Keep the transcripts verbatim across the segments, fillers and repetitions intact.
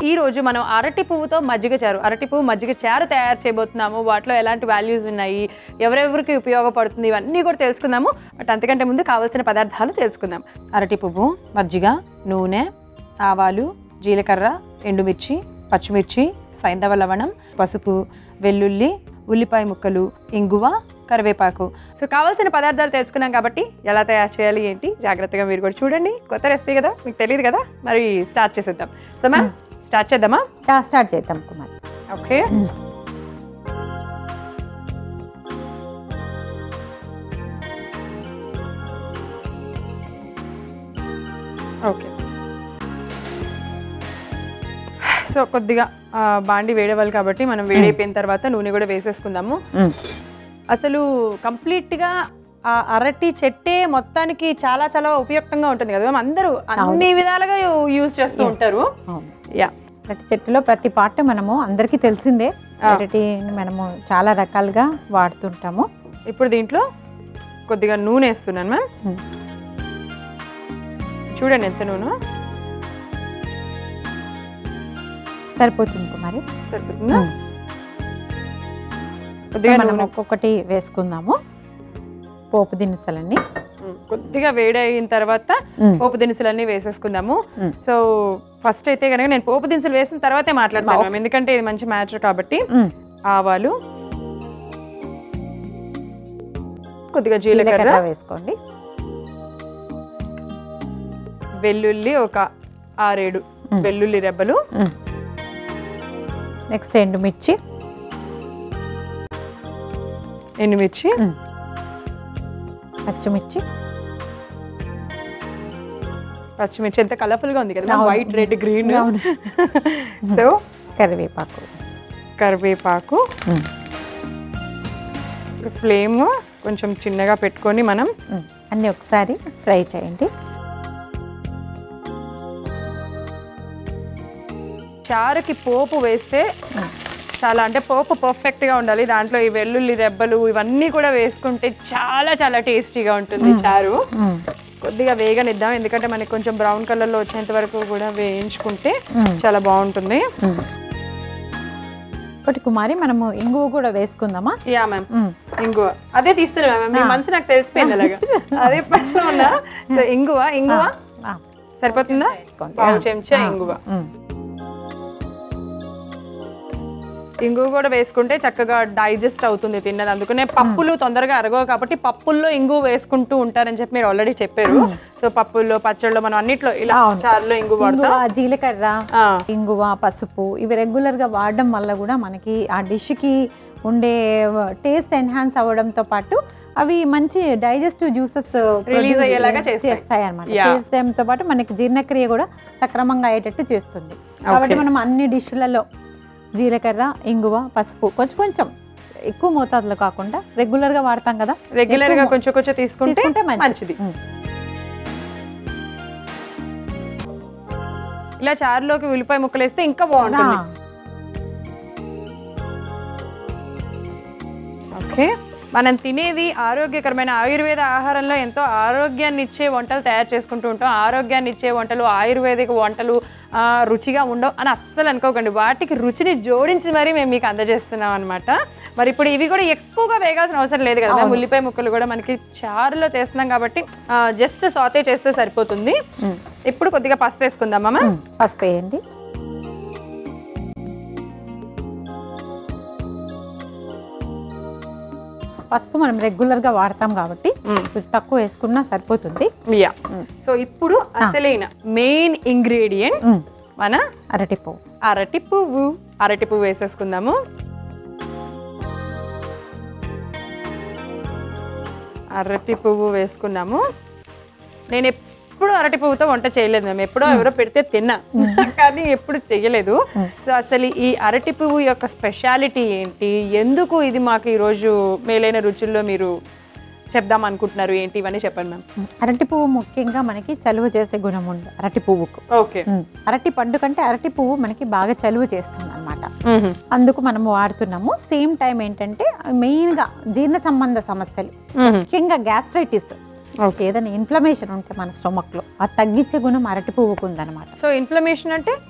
ఈ రోజు మనం అరటి పువ్వుతో మజ్జిగ చారు అరటి పువ్వు మజ్జిగ చారు తయారు చేయబోతున్నాము. వాటిలో ఎలాంటి వాల్యూస్ ఉన్నాయి, ఎవరెవరికి ఉపయోగపడుతుంది, ఇవన్నీ కూడా తెలుసుకుందాము. బట్ అంతకంటే ముందు కావాల్సిన పదార్థాలు తెలుసుకుందాం. అరటి పువ్వు, మజ్జిగ, నూనె, ఆవాలు, జీలకర్ర, ఎండుమిర్చి, పచ్చిమిర్చి, సైంధవ లవణం, పసుపు, వెల్లుల్లి, ఉల్లిపాయ ముక్కలు, ఇంగువ, కరివేపాకు. సో కావాల్సిన పదార్థాలు తెలుసుకున్నాం కాబట్టి ఎలా తయారు చేయాలి ఏంటి జాగ్రత్తగా మీరు కూడా చూడండి. కొత్త రెసిపీ కదా, మీకు తెలియదు కదా, మరి స్టార్ట్ చేసేద్దాం. సో మ్యామ్ స్టార్ట్ చేద్దామా? స్టార్ట్ చేద్దాం కుమార్. Okay, okay. సో కొద్దిగా బాండి వేడేవాళ్ళు కాబట్టి మనం వేడైపోయిన తర్వాత నూనె కూడా వేసేసుకుందాము. అసలు కంప్లీట్గా ఆ అరటి చెట్టే మొత్తానికి చాలా చాలా ఉపయుక్తంగా ఉంటుంది కదా, అందరూ అన్ని విధాలుగా యూజ్ చేస్తూ ఉంటారు. యా, అరటి చెట్టులో ప్రతి పార్ట్ మనము అందరికీ తెలిసిందే. అరటి మనము చాలా రకాలుగా వాడుతుంటాము. ఇప్పుడు దీంట్లో కొద్దిగా నూనె వేస్తున్నాను మ్యామ్. చూడండి ఎంత నూనె సరిపోతుంది కుమారి. సరిపోతుందా? కొద్దిగా మనం ఒక్కొక్కటి వేసుకుందాము. పోపు దినుసులన్నీ కొద్దిగా వేడి అయిన తర్వాత పోపు దినుసులన్నీ వేసేసుకుందాము. సో ఫస్ట్ అయితే కనుక నేను పోపు దినుసులు వేసిన తర్వాతే మాట్లాడతాను, ఎందుకంటే ఇది మంచి మ్యాటర్ కాబట్టి. ఆవాలు, కొద్దిగా జీలకర్ర వేసుకోండి. వెల్లుల్లి ఒక ఆరేడు వెల్లుల్లి రెబ్బలు. నెక్స్ట్ ఎండుమిర్చి, ఎండుమిర్చి, పచ్చిమిర్చి. పచ్చిమిర్చి ఎంత కలర్ఫుల్ గా ఉంది కదా, వైట్, రెడ్, గ్రీన్. సో కరివేపాకు, కరివేపాకు. ఫ్లేమ్ కొంచెం చిన్నగా పెట్టుకొని మనం అన్ని ఒకసారి ఫ్రై చేయండి. చారుకి పోపు వేస్తే చాలా, అంటే పోపు పర్ఫెక్ట్గా ఉండాలి. దాంట్లో ఈ వెల్లుల్లి రెబ్బలు ఇవన్నీ కూడా వేసుకుంటే చాలా చాలా టేస్టీగా ఉంటుంది చారు. కొద్దిగా వేగనిద్దాం, ఎందుకంటే మనకి కొంచెం బ్రౌన్ కలర్లో వచ్చేంత వరకు కూడా వేయించుకుంటే చాలా బాగుంటుంది. ఒకటి కుమారి, మనము ఇంగువ కూడా వేసుకుందామా? యా మ్యామ్, ఇంగువ అదే తీస్తున్నా మ్యామ్, మీ మనసు నాకు తెలిసిపోయింది అలాగా, అదే పనిలో ఉన్నా. సో ఇంగువ, ఇంగువ సరిపోతుందా? పావు చెంచా ఇంగువ. ఇంగువ కూడా వేసుకుంటే చక్కగా డైజెస్ట్ అవుతుంది తిన్నది. అందుకనే పప్పులు తొందరగా అరగవు కాబట్టి పప్పుల్లో ఇంగువ వేసుకుంటూ ఉంటారని చెప్పి మీరు ఆల్రెడీ చెప్పారు. సో పప్పుల్లో, పచ్చళ్ళలో, మనం అన్నిట్లో ఇలా చారులో ఇంగువ వాడతాం. జీలకర్ర, ఇంగువ, పసుపు ఇవి రెగ్యులర్ గా వాడడం వల్ల కూడా మనకి ఆ డిష్ కి ఉండే టేస్ట్ ఎన్హాన్స్ అవ్వడంతో పాటు అవి మంచి డైజెస్టివ్ జ్యూసెస్ రిలీజ్ అయ్యేలాగా చేస్తాయి అన్నమాట. చేసేంతో పాటు మనకి జీర్ణక్రియ కూడా సక్రమంగా అయ్యేటట్టు చేస్తుంది. కాబట్టి మనం అన్ని డిష్లలో జీలకర్ర, ఇంగువ, పసుపు కొంచెం కొంచెం ఎక్కువ మోతాదులో కాకుండా రెగ్యులర్ గా వాడతాం కదా, రెగ్యులర్ గా కొంచెం కొంచెం తీసుకుంటే మంచిది. ఇలా చారులోకి ఉల్లిపాయ ముక్కలు వేస్తే ఇంకా బాగుంటుంది. ఓకే, మనం తినేది ఆరోగ్యకరమైన ఆయుర్వేద ఆహారంలో ఎంతో ఆరోగ్యాన్ని ఇచ్చే వంటలు తయారు చేసుకుంటూ ఉంటాం. ఆరోగ్యాన్ని ఇచ్చే వంటలు, ఆయుర్వేదిక వంటలు రుచిగా ఉండవు అని అస్సలు అనుకోకండి. వాటికి రుచిని జోడించి మరీ మేము మీకు అందజేస్తున్నాం అనమాట. మరి ఇప్పుడు ఇవి కూడా ఎక్కువగా వేగాల్సిన అవసరం లేదు కదా, ఉల్లిపాయ ముక్కలు కూడా మనకి చారులో చేస్తున్నాం కాబట్టి జస్ట్ సాతే చేస్తే సరిపోతుంది. ఇప్పుడు కొద్దిగా పసుపు వేసుకుందామా? పసుపు వేయండి. పసుపు మనం రెగ్యులర్ గా వాడతాం కాబట్టి కొంచెం తక్కువ వేసుకున్నా సరిపోతుంది. యా, సో ఇప్పుడు అసలైన మెయిన్ ఇంగ్రీడియంట్ మన అరటి పువ్వు. అరటి పువ్వు అరటి పువ్వు వేసేసుకుందాము. అరటి పువ్వు వేసుకున్నాము. నేను ఎప్పుడు అరటి పువ్వుతో వంట చేయలేదు మేము, ఎప్పుడో ఎవరో పెడితే తిన్నా కానీ ఎప్పుడు చెయ్యలేదు. సో అసలు ఈ అరటి పువ్వు యొక్క స్పెషాలిటీ ఏంటి, ఎందుకు ఇది మాకు ఈరోజు మేలైన రుచుల్లో మీరు చెప్దాం అనుకుంటున్నారు ఏంటి, ఇవన్నీ చెప్పండి మ్యామ్. అరటి పువ్వు ముఖ్యంగా మనకి చలువ చేసే గుణం ఉంది అరటి పువ్వుకు. ఓకే, అరటి పండు కంటే అరటి పువ్వు మనకి బాగా చలువ చేస్తుంది అనమాట, అందుకు మనము వాడుతున్నాము. సేమ్ టైం ఏంటంటే మెయిన్ గా జీర్ణ సంబంధ సమస్యలు, ముఖ్యంగా గ్యాస్ట్రైటిస్, ఏదైనా ఇన్ఫ్లమేషన్ ఉంటే మన స్టొమక్ లో అది తగ్గించే గుణం అరటి పువ్వుకు ఉందన్నమాట. సో ఇన్ఫ్లమేషన్ అంటే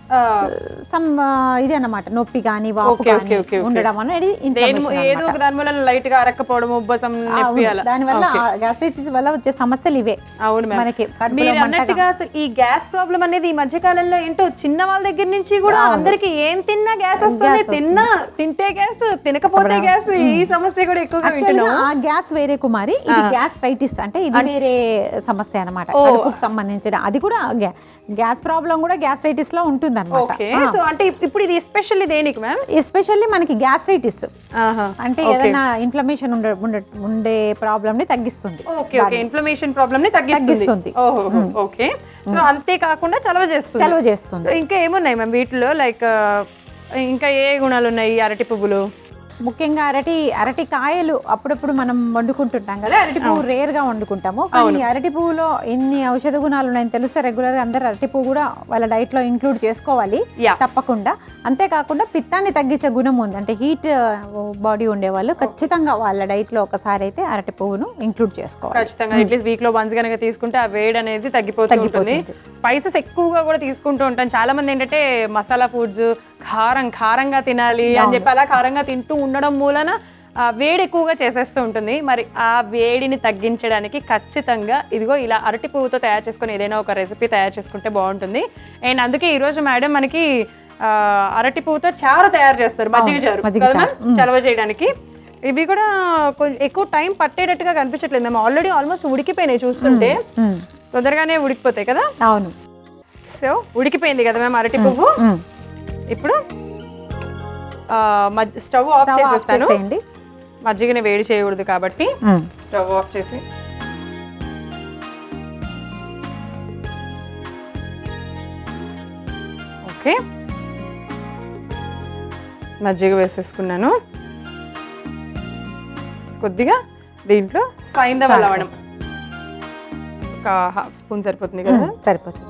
సమ్ ఇది అన్నమాట నొప్పి కానీ వాపు కానీ ఉండడం అనేది ఏదో ఒక దాని వల్ల లైట్ గా అరక్కపోవడం ఉబ్బసం దాని వల్ల గ్యాస్ట్రైటిస్ వల్ల వచ్చే సమస్యలు ఇవే. అవును మనకి మీరు అన్నట్టుగా అసలు ఈ గ్యాస్ ప్రాబ్లం అనేది ఈ మధ్య కాలంలో ఏంటో చిన్న వాళ్ళ దగ్గర నుంచి కూడా అందరికి ఏం తిన్నా గ్యాస్ వస్తుంది, తిన్నా తింటే గ్యాస్, తినకపోతే గ్యాస్, ఈ సమస్య కూడా ఎక్కువగా వింటున్నాం. ఆ గ్యాస్ వేరే కుమారి, ఇది గ్యాస్ట్రైటిస్ అంటే ఇది వేరే సమస్య అన్నమాట, కడుపుకు సంబంధించిన. అది కూడా గ్యాస్ ప్రాబ్లం కూడా గ్యాస్ట్రైటిస్ లో ఉంటుంది అన్నమాట. సో అంటే ఇప్పుడు ఇది ఎస్పెషల్లీ దేనికి మ్యామ్? ఎస్పెషల్లీ మనకి గ్యాస్ట్రైటిస్ అంటే ఏదైనా ఇన్ఫ్లమేషన్ ఉండే ఉండే ప్రాబ్లమ్ ని తగ్గిస్తుంది. ఓకే ఓకే, ఇన్ఫ్లమేషన్ ప్రాబ్లమ్ ని తగ్గిస్తుంది. ఓకే, సో అంతే కాకుండా చలవ చేస్తుంది. చలవ చేస్తుంది. ఇంకా ఏమున్నాయి మ్యామ్ వీటిలో? లైక్ ఇంకా ఏ గుణాలు ఉన్నాయి అరటి పువ్వులు? ముఖ్యంగా అరటి అరటి కాయలు అప్పుడప్పుడు మనం వండుకుంటుంటాం కదా, అరటి పువ్వు రేర్ గా వండుకుంటాము. కానీ అరటి పువ్వులో ఎన్ని ఔషధ గుణాలు ఉన్నాయని తెలిస్తే రెగ్యులర్ గా అందరు అరటి పువ్వు కూడా వాళ్ళ డైట్ లో ఇంక్లూడ్ చేసుకోవాలి తప్పకుండా. అంతేకాకుండా పిత్తాన్ని తగ్గించే గుణం ఉంది. అంటే హీట్ బాడీ ఉండే వాళ్ళు ఖచ్చితంగా వాళ్ళ డైట్ లో ఒకసారి అయితే అరటి పువ్వును ఇంక్లూడ్ చేసుకోవాలి. ఖచ్చితంగా అట్లీస్ట్ వీక్ లో వన్స్ కనుక తీసుకుంటే ఆ వేడి అనేది తగ్గిపోతుంది. స్పైసెస్ ఎక్కువగా కూడా తీసుకుంటూ ఉంటాం. చాలా మంది ఏంటంటే మసాలా ఫుడ్స్ కారం కారంగా తినాలి అని చెప్పి అలా కారంగా తింటూ ఉండడం మూలన వేడి ఎక్కువగా చేసేస్తూ ఉంటుంది. మరి ఆ వేడిని తగ్గించడానికి ఖచ్చితంగా ఇదిగో ఇలా అరటి పువ్వుతో తయారు చేసుకుని ఏదైనా ఒక రెసిపీ తయారు చేసుకుంటే బాగుంటుంది. అండ్ అందుకే ఈరోజు మేడం మనకి అరటి పువ్వుతో చారు తయారు చేస్తారు, మజ్జిగ చారు చలవ చేయడానికి. ఇవి కూడా కొంచెం ఎక్కువ టైం పట్టేటట్టుగా కనిపించట్లేదు మేము, ఆల్రెడీ ఆల్మోస్ట్ ఉడికిపోయినాయి చూస్తుంటే, తొందరగానే ఉడికిపోతాయి కదా. అవును, సో ఉడికిపోయింది కదా మేము అరటి పువ్వు. ఇప్పుడు స్టవ్ ఆఫ్ చేసేస్తాను, మజ్జిగని వేడి చేయకూడదు కాబట్టి స్టవ్ ఆఫ్ చేసి ఓకే మజ్జిగ వేసేసుకున్నాను. కొద్దిగా దీంట్లో సైంధవ లవణం ఒక హాఫ్ స్పూన్ సరిపోతుంది కదా. సరిపోతుంది.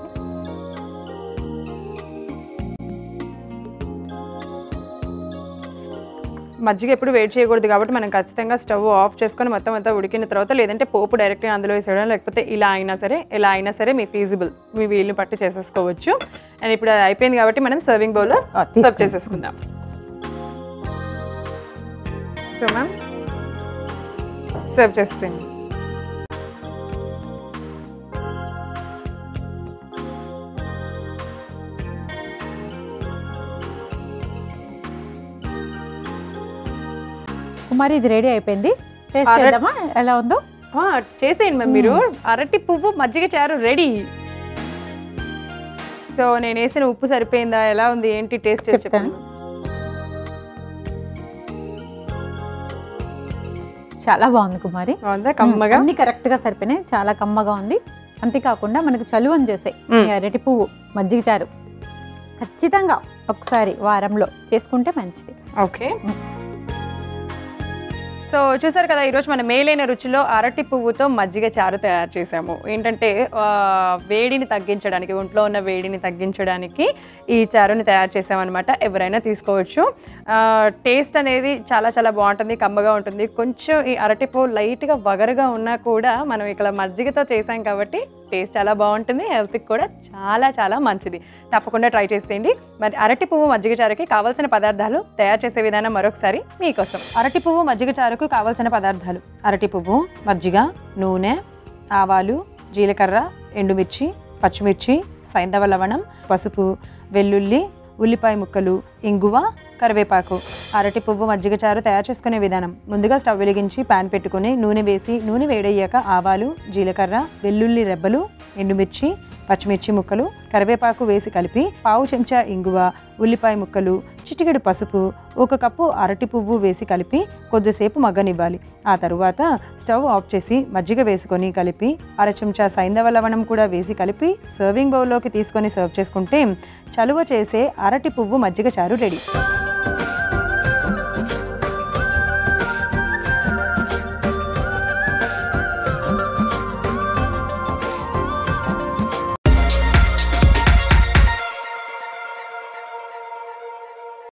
మజ్జిగ ఎప్పుడు వేడి చేయకూడదు కాబట్టి మనం ఖచ్చితంగా స్టవ్ ఆఫ్ చేసుకొని మొత్తం అంతా ఉడికిన తర్వాత, లేదంటే పోపు డైరెక్ట్గా అందులో వేసేయడం, లేకపోతే ఇలా అయినా సరే ఎలా అయినా సరే మీ ఫీజిబుల్ మీ వీలుని పట్టి చేసేసుకోవచ్చు. అండ్ ఇప్పుడు అది అయిపోయింది కాబట్టి మనం సర్వింగ్ బౌల్లో సర్వ్ చేసేసుకుందాం. సో మ్యామ్ సర్వ్ చేసేయండి. మరి ఇది రెడీ అయిపోయింది, టేస్ట్ చేద్దామా ఎలా ఉందో? చేసేయండి మ్యామ్ మీరు. అరటి పువ్వు మజ్జిగ చారు రెడీ. సో నేను వేసిన ఉప్పు సరిపోయిందా, ఎలా ఉంది, ఏంటి టేస్ట్ చేసి చెప్పండి. చాలా బాగుంది కుమారి, కమ్మగా అన్ని కరెక్ట్ గా సరిపోయినాయి, చాలా కమ్మగా ఉంది. అంతేకాకుండా మనకు చలువని చేసే అరటి పువ్వు మజ్జిగ చారు ఖచ్చితంగా ఒకసారి వారంలో చేసుకుంటే మంచిది. ఓకే, సో చూసారు కదా, ఈరోజు మన మేలైన రుచిలో అరటి పువ్వుతో మజ్జిగ చారు తయారు చేసాము. ఏంటంటే వేడిని తగ్గించడానికి, ఒంట్లో ఉన్న వేడిని తగ్గించడానికి ఈ చారుని తయారు చేసామన్నమాట. ఎవరైనా తీసుకోవచ్చు. టేస్ట్ అనేది చాలా చాలా బాగుంటుంది, కమ్మగా ఉంటుంది. కొంచెం ఈ అరటి పువ్వు లైట్గా వగరుగా ఉన్నా కూడా మనం ఇక్కడ మజ్జిగతో చేసాం కాబట్టి టేస్ట్ చాలా బాగుంటుంది, హెల్త్కి కూడా చాలా చాలా మంచిది. తప్పకుండా ట్రై చేసేయండి. మరి అరటి పువ్వు మజ్జిగ చారుకి కావాల్సిన పదార్థాలు తయారు చేసే విధానం మరొకసారి మీకోసం. అరటి పువ్వు మజ్జిగ చారుకు కావాల్సిన పదార్థాలు: అరటి పువ్వు, మజ్జిగ, నూనె, ఆవాలు, జీలకర్ర, ఎండుమిర్చి, పచ్చిమిర్చి, సైంధవ లవణం, పసుపు, వెల్లుల్లి, ఉల్లిపాయ ముక్కలు, ఇంగువ, కరివేపాకు. అరటి పువ్వు మజ్జిగ చారు తయారు చేసుకునే విధానం: ముందుగా స్టవ్ వెలిగించి ప్యాన్ పెట్టుకుని నూనె వేసి, నూనె వేడయ్యాక ఆవాలు, జీలకర్ర, వెల్లుల్లి రెబ్బలు, ఎండుమిర్చి, పచ్చిమిర్చి ముక్కలు, కరివేపాకు వేసి కలిపి పావు చెంచా ఇంగువ, ఉల్లిపాయ ముక్కలు, చిటికెడు పసుపు, ఒక కప్పు అరటి పువ్వు వేసి కలిపి కొద్దిసేపు మగ్గనివ్వాలి. ఆ తరువాత స్టవ్ ఆఫ్ చేసి మజ్జిగ వేసుకొని కలిపి అర చెంచా సైంధవ లవణం కూడా వేసి కలిపి సర్వింగ్ బౌల్లోకి తీసుకొని సర్వ్ చేసుకుంటే చలువ చేసే అరటి పువ్వు మజ్జిగ చారు రెడీ.